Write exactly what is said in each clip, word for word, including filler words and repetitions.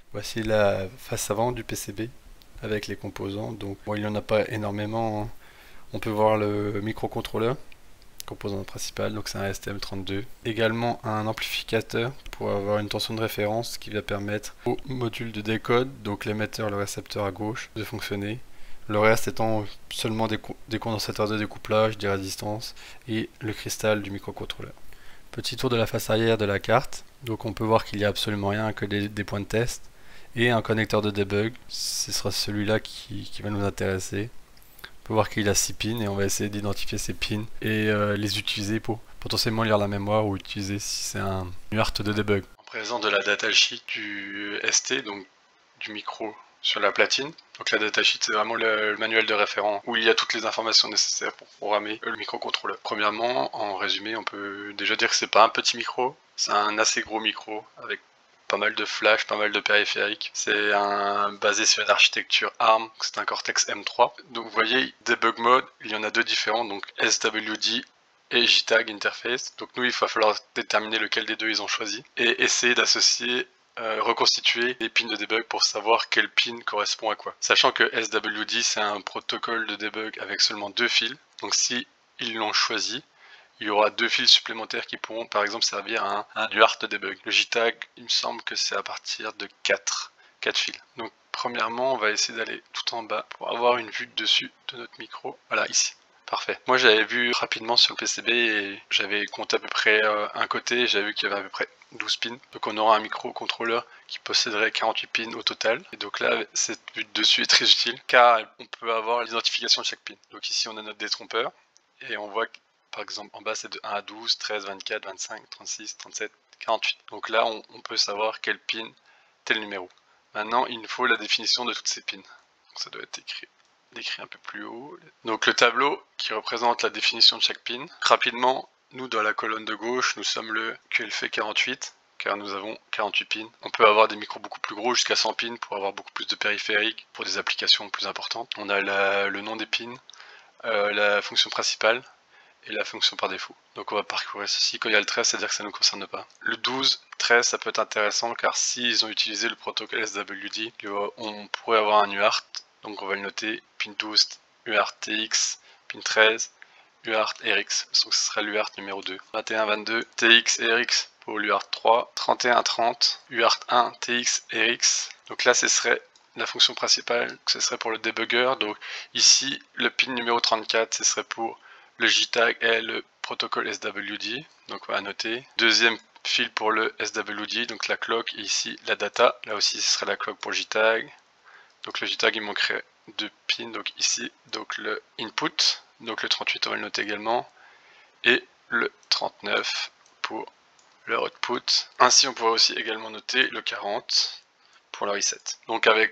Voici la face avant du P C B avec les composants. Donc bon, il n'y en a pas énormément, hein. On peut voir le microcontrôleur, composant principal, donc c'est un S T M trente-deux. Également un amplificateur pour avoir une tension de référence qui va permettre au module de décode, donc l'émetteur, le récepteur à gauche, de fonctionner. Le reste étant seulement des, des condensateurs de découplage, des résistances et le cristal du microcontrôleur. Petit tour de la face arrière de la carte. Donc on peut voir qu'il n'y a absolument rien que des, des points de test et un connecteur de debug. Ce sera celui-là qui, qui va nous intéresser. On peut voir qu'il a six pins et on va essayer d'identifier ces pins et euh, les utiliser pour potentiellement lire la mémoire ou utiliser si c'est un U A R T de debug. En présence de la datasheet du S T, donc du micro sur la platine. Donc la datasheet, c'est vraiment le, le manuel de référent où il y a toutes les informations nécessaires pour programmer le microcontrôleur. Premièrement, en résumé, on peut déjà dire que c'est pas un petit micro, c'est un assez gros micro avec pas mal de flash, pas mal de périphériques. C'est un basé sur une architecture ARM, c'est un Cortex M trois. Donc vous voyez, debug mode, il y en a deux différents, donc S W D et J TAG interface. Donc nous, il va falloir déterminer lequel des deux ils ont choisi et essayer d'associer Euh, reconstituer les pins de debug pour savoir quel pin correspond à quoi. Sachant que S W D c'est un protocole de debug avec seulement deux fils, donc si ils l'ont choisi, il y aura deux fils supplémentaires qui pourront par exemple servir à un, à un U A R T de debug. Le J TAG, il me semble que c'est à partir de quatre, quatre fils. Donc premièrement, on va essayer d'aller tout en bas pour avoir une vue dessus de notre micro. Voilà, ici. Parfait. Moi j'avais vu rapidement sur le P C B et j'avais compté à peu près euh, un côté, j'avais vu qu'il y avait à peu près douze pins. Donc on aura un microcontrôleur qui posséderait quarante-huit pins au total. Et donc là, cette vue de dessus est très utile car on peut avoir l'identification de chaque pin. Donc ici on a notre détrompeur et on voit que par exemple en bas c'est de un à douze, treize, vingt-quatre, vingt-cinq, trente-six, trente-sept, quarante-huit. Donc là on, on peut savoir quel pin, tel numéro. Maintenant il nous faut la définition de toutes ces pins. Donc ça doit être écrit. Décrit un peu plus haut. Donc le tableau qui représente la définition de chaque pin. Rapidement, nous dans la colonne de gauche, nous sommes le Q L F quarante-huit, car nous avons quarante-huit pins. On peut avoir des micros beaucoup plus gros, jusqu'à cent pins, pour avoir beaucoup plus de périphériques, pour des applications plus importantes. On a la, le nom des pins, euh, la fonction principale et la fonction par défaut. Donc on va parcourir ceci. Quand il y a le treize, c'est-à-dire que ça ne nous concerne pas. Le douze, treize, ça peut être intéressant, car s'ils ont utilisé le protocole S W D, on pourrait avoir un U A R T. Donc on va le noter, pin douze, U A R T X, pin treize, U A R T R X, donc ce sera l'U A R T numéro deux. vingt et un vingt-deux, T X R X pour l'U A R T trois, trente et un trente, U A R T un, T X R X. Donc là ce serait la fonction principale, ce serait pour le debugger. Donc ici le pin numéro trente-quatre, ce serait pour le J TAG et le protocole S W D, donc on va noter. Deuxième fil pour le S W D, donc la clock, et ici la data, là aussi ce serait la clock pour le J TAG. Donc le J TAG il manquerait deux pins, donc ici, donc le input, donc le trente-huit on va le noter également, et le trente-neuf pour le output. Ainsi on pourrait aussi également noter le quarante pour le reset. Donc avec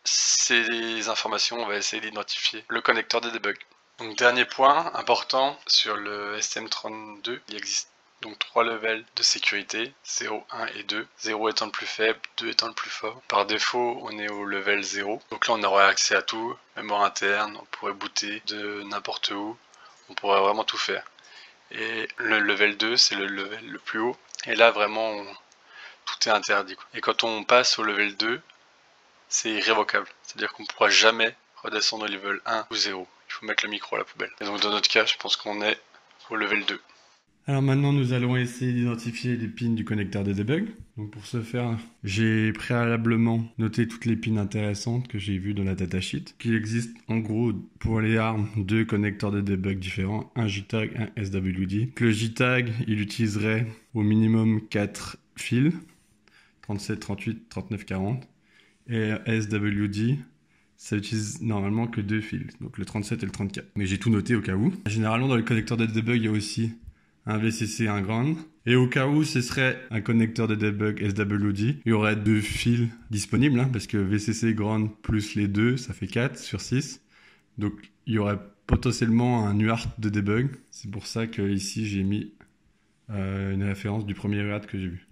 ces informations on va essayer d'identifier le connecteur de debug. Donc dernier point important sur le S T M trente-deux, il existe donc trois levels de sécurité, zéro, un et deux. zéro étant le plus faible, deux étant le plus fort. Par défaut, on est au level zéro. Donc là, on aurait accès à tout, mémoire interne, on pourrait booter de n'importe où, on pourrait vraiment tout faire. Et le level deux, c'est le level le plus haut. Et là, vraiment, on... tout est interdit, quoi. Et quand on passe au level deux, c'est irrévocable. C'est-à-dire qu'on ne pourra jamais redescendre au level un ou zéro. Il faut mettre le micro à la poubelle. Et donc dans notre cas, je pense qu'on est au level deux. Alors maintenant, nous allons essayer d'identifier les pins du connecteur de debug. Donc pour ce faire, j'ai préalablement noté toutes les pins intéressantes que j'ai vues dans la datasheet. Il existe en gros pour les ARM deux connecteurs de debug différents, un J TAG, un S W D. Le J TAG, il utiliserait au minimum quatre fils, trente-sept, trente-huit, trente-neuf, quarante. Et S W D, ça utilise normalement que deux fils, donc le trente-sept et le trente-quatre. Mais j'ai tout noté au cas où. Généralement dans le connecteur de debug, il y a aussi un V C C et un ground. Et au cas où ce serait un connecteur de debug S W D, il y aurait deux fils disponibles, hein, parce que V C C ground plus les deux, ça fait quatre sur six. Donc il y aurait potentiellement un U A R T de debug. C'est pour ça que ici j'ai mis euh, une référence du premier U A R T que j'ai vu.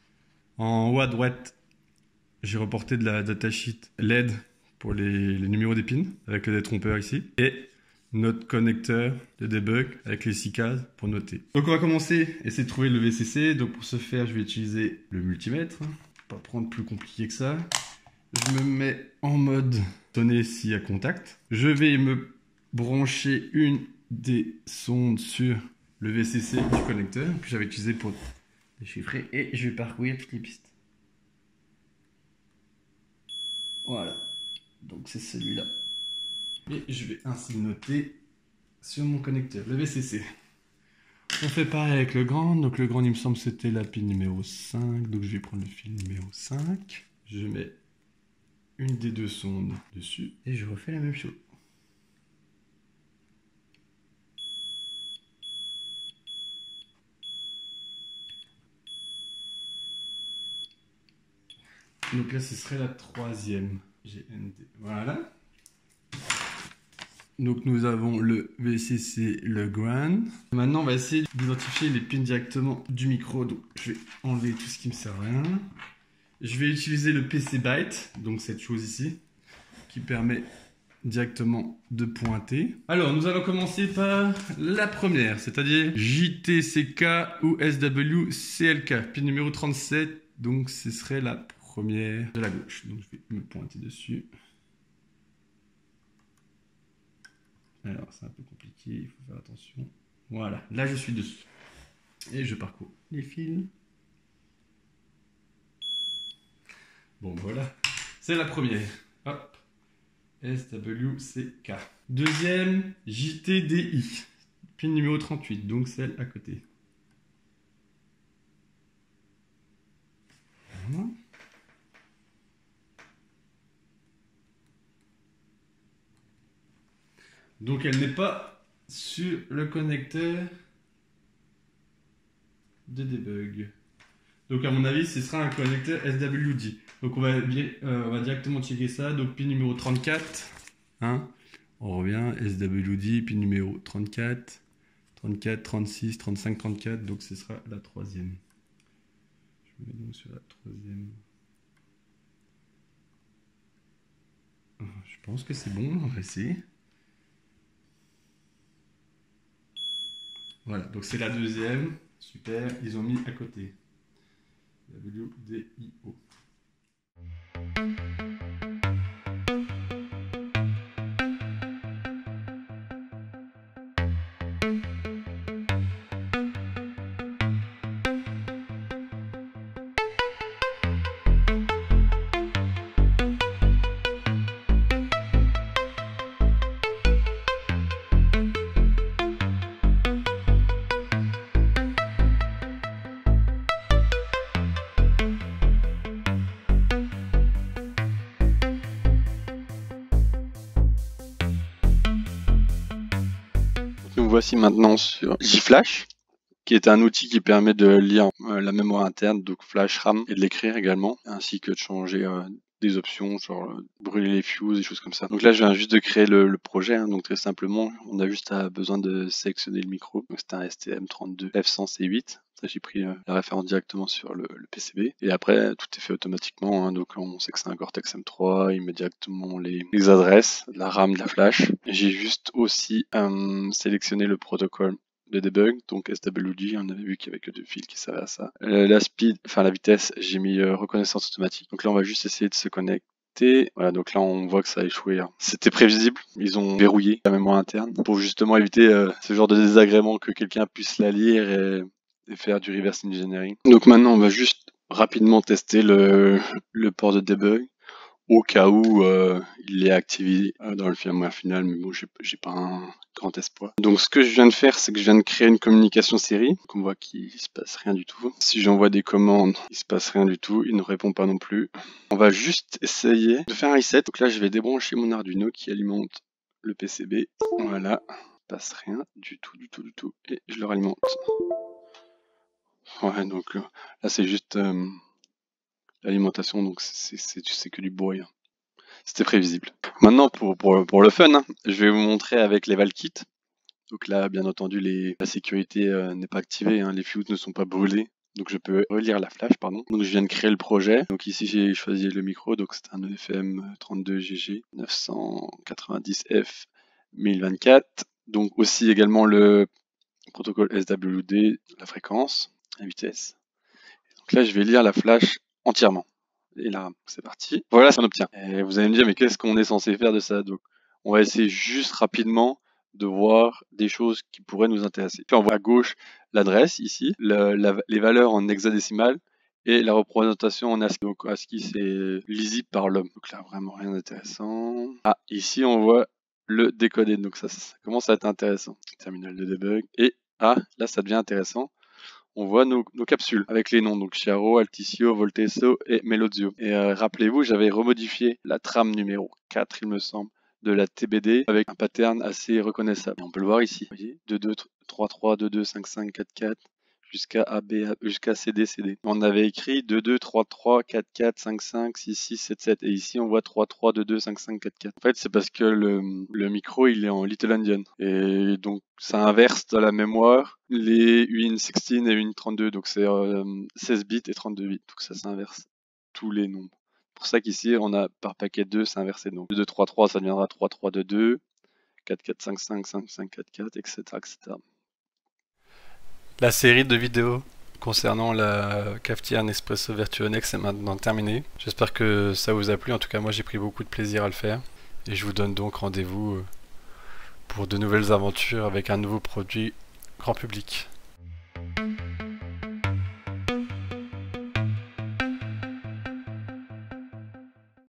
En haut à droite, j'ai reporté de la datasheet L E D pour les, les numéros des pins, avec le détrompeur ici. Et notre connecteur de debug avec les six cases pour noter. Donc on va commencer, essayer de trouver le V C C. Donc pour ce faire, je vais utiliser le multimètre. pas prendre plus compliqué que ça. Je me mets en mode sonner s'il y a contact. Je vais me brancher une des sondes sur le V C C du connecteur que j'avais utilisé pour déchiffrer et je vais parcourir toutes les pistes. Voilà, donc c'est celui-là. Et je vais ainsi le noter sur mon connecteur, le V C C. On fait pareil avec le grand, donc le grand il me semble c'était la pin numéro cinq, donc je vais prendre le fil numéro cinq. Je mets une des deux sondes dessus et je refais la même chose. Donc là, ce serait la troisième G N D. Voilà. Donc nous avons le V C C, le ground. Maintenant, on va essayer d'identifier les pins directement du micro. Donc je vais enlever tout ce qui me sert à rien. Je vais utiliser le P C Byte, donc cette chose ici, qui permet directement de pointer. Alors, nous allons commencer par la première, c'est-à-dire J T C K ou S W C L K, pin numéro trente-sept. Donc ce serait la première de la gauche. Donc je vais me pointer dessus. Alors c'est un peu compliqué, il faut faire attention. Voilà, là je suis dessus. Et je parcours les fils. Bon voilà, c'est la première. Hop, S W C K. Deuxième, J T D I, pin numéro trente-huit, donc celle à côté. Voilà. Donc elle n'est pas sur le connecteur de debug. Donc à mon avis, ce sera un connecteur S W D. Donc on va, euh, on va directement checker ça. Donc pin numéro trente-quatre. Hein, on revient, S W D, pin numéro trente-quatre, trente-quatre, trente-six, trente-cinq, trente-quatre. Donc ce sera la troisième. Je me mets donc sur la troisième. Je pense que c'est bon, on va essayer. Voilà, donc c'est la deuxième. Super, ils ont mis à côté. W D I O. Nous voici maintenant sur JFlash, qui est un outil qui permet de lire euh, la mémoire interne, donc flash RAM, et de l'écrire également, ainsi que de changer euh, des options, genre euh, brûler les fuses, des choses comme ça. Donc là, je viens juste de créer le, le projet, hein, donc très simplement, on a juste à, besoin de sélectionner le micro. Donc c'est un S T M trente-deux F cent C huit. Ça, j'ai pris euh, la référence directement sur le, le P C B. Et après, tout est fait automatiquement. Hein, donc on sait que c'est un Cortex M trois. Il met directement les, les adresses, de la RAM, de la flash. J'ai juste aussi euh, sélectionné le protocole de debug, donc S W D, on avait vu qu'il y avait que deux fils qui servaient à ça. Euh, la speed, enfin la vitesse, j'ai mis euh, reconnaissance automatique. Donc là, on va juste essayer de se connecter. Voilà, donc là, on voit que ça a échoué. Hein. C'était prévisible. Ils ont verrouillé la mémoire interne pour justement éviter euh, ce genre de désagrément, que quelqu'un puisse la lire et, et faire du reverse engineering. Donc maintenant, on va juste rapidement tester le, le port de debug, au cas où euh, il est activé euh, dans le firmware final, mais bon, j'ai pas un grand espoir. Donc ce que je viens de faire, c'est que je viens de créer une communication série. Donc on voit qu'il se passe rien du tout. Si j'envoie des commandes, il se passe rien du tout, il ne répond pas non plus. On va juste essayer de faire un reset. Donc là, je vais débrancher mon Arduino qui alimente le P C B. Voilà, il ne passe rien du tout, du tout, du tout. Et je le ralimente. Ouais, donc là, c'est juste... Euh, l'alimentation, donc c'est que du bruit. Hein. C'était prévisible. Maintenant, pour, pour, pour le fun, hein, je vais vous montrer avec les Valkits. Donc là, bien entendu, les, la sécurité euh, n'est pas activée, hein, les fuses ne sont pas brûlés. Donc je peux relire la flash, pardon. Donc je viens de créer le projet. Donc ici, j'ai choisi le micro. Donc c'est un E F M trente-deux G G neuf cent quatre-vingt-dix F mille vingt-quatre. Donc aussi également le protocole S W D, la fréquence, la vitesse. Donc là, je vais lire la flash entièrement. et la RAM. C'est parti. Voilà ce qu'on obtient. Et vous allez me dire, mais qu'est-ce qu'on est censé faire de ça? Donc, on va essayer juste rapidement de voir des choses qui pourraient nous intéresser. Puis on voit à gauche l'adresse ici, le, la, les valeurs en hexadécimal et la représentation en ASCII. Donc ASCII c'est lisible par l'homme. Donc là vraiment rien d'intéressant. Ah, ici on voit le décoder. Donc ça, ça commence à être intéressant. Terminal de debug. Et ah, là ça devient intéressant. On voit nos, nos capsules avec les noms, donc Chiaro, Alticio, Volteso et Melozio. Et euh, rappelez-vous, j'avais remodifié la trame numéro quatre, il me semble, de la T B D avec un pattern assez reconnaissable. Et on peut le voir ici. Vous voyez, deux deux, trois trois, deux deux, cinq cinq, quatre quatre, jusqu'à A B, jusqu'à C D, C D. On avait écrit deux deux, trois trois, quatre quatre, cinq cinq, six six, sept sept. Et ici, on voit trois trois, deux deux, cinq cinq, quatre quatre. En fait, c'est parce que le, le micro, il est en Little Endian. Et donc, ça inverse dans la mémoire les U I N seize et U I N trente-deux. Donc, c'est euh, seize bits et trente-deux bits. Donc, ça s'inverse tous les nombres. C'est pour ça qu'ici, on a par paquet deux, c'est inversé. Donc, deux deux, trois trois, ça deviendra trois trois, deux deux, quatre quatre, cinq cinq, cinq cinq, quatre quatre, et cetera, et cetera. La série de vidéos concernant la cafetière Nespresso VirtuoNext est maintenant terminée. J'espère que ça vous a plu. En tout cas, moi j'ai pris beaucoup de plaisir à le faire. Et je vous donne donc rendez-vous pour de nouvelles aventures avec un nouveau produit grand public.